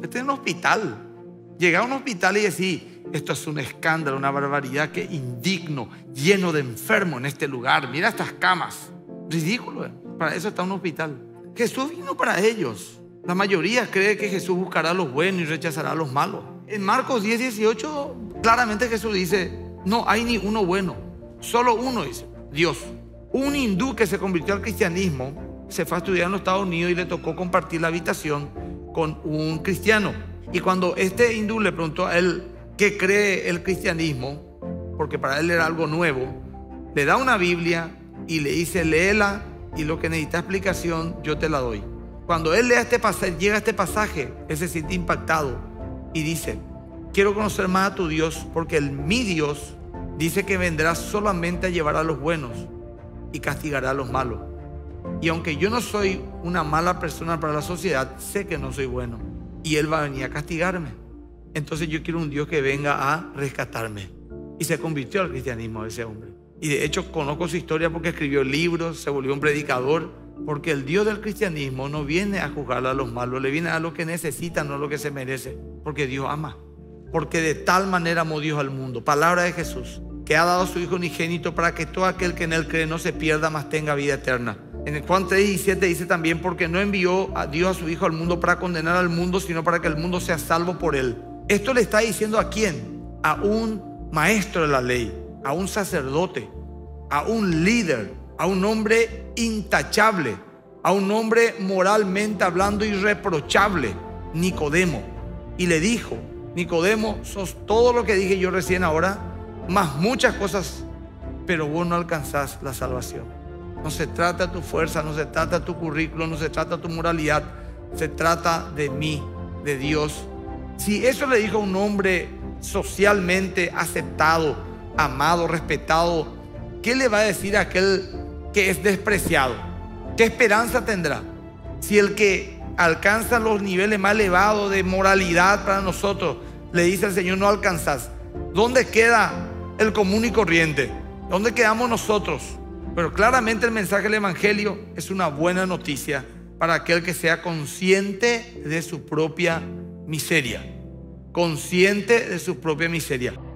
Este es un hospital. Llegar a un hospital y decir, esto es un escándalo, una barbaridad, que indigno, lleno de enfermos en este lugar. Mira estas camas. Ridículo. Para eso está un hospital. Jesús vino para ellos. La mayoría cree que Jesús buscará a los buenos y rechazará a los malos. En Marcos 10, 18, claramente Jesús dice, no hay ni uno bueno. Solo uno, dice, Dios. Un hindú que se convirtió al cristianismo se fue a estudiar en los Estados Unidos y le tocó compartir la habitación con un cristiano. Y cuando este hindú le preguntó a él qué cree el cristianismo, porque para él era algo nuevo, le da una Biblia y le dice, léela y lo que necesita explicación yo te la doy. Cuando él lea este pasaje, llega a este pasaje, él se siente impactado y dice, quiero conocer más a tu Dios, porque mi Dios dice que vendrá solamente a llevar a los buenos y castigará a los malos. Y aunque yo no soy una mala persona para la sociedad, sé que no soy bueno y Él va a venir a castigarme. Entonces yo quiero un Dios que venga a rescatarme. Y se convirtió al cristianismo ese hombre. Y de hecho conozco su historia porque escribió libros, se volvió un predicador. Porque el Dios del cristianismo no viene a juzgar a los malos, le viene a los que necesitan, no a los que se merece. Porque Dios ama. Porque de tal manera amó Dios al mundo. Palabra de Jesús, que ha dado a su Hijo unigénito para que todo aquel que en Él cree no se pierda, mas tenga vida eterna. En el Juan 3:17 dice también, porque no envió a Dios a su Hijo al mundo para condenar al mundo, sino para que el mundo sea salvo por Él. Esto le está diciendo ¿a quién? A un maestro de la ley, a un sacerdote, a un líder, a un hombre intachable, a un hombre moralmente hablando irreprochable, Nicodemo. Y le dijo, Nicodemo, sos todo lo que dije yo recién ahora, más muchas cosas, pero vos no alcanzás la salvación. No se trata de tu fuerza, no se trata de tu currículo, no se trata de tu moralidad, se trata de mí, de Dios. Si eso le dijo a un hombre socialmente aceptado, amado, respetado, ¿qué le va a decir a aquel que es despreciado? ¿Qué esperanza tendrá? Si el que alcanza los niveles más elevados de moralidad para nosotros le dice al Señor, no alcanzas, ¿dónde queda el común y corriente? ¿Dónde quedamos nosotros? Pero claramente el mensaje del Evangelio es una buena noticia para aquel que sea consciente de su propia miseria. Consciente de su propia miseria.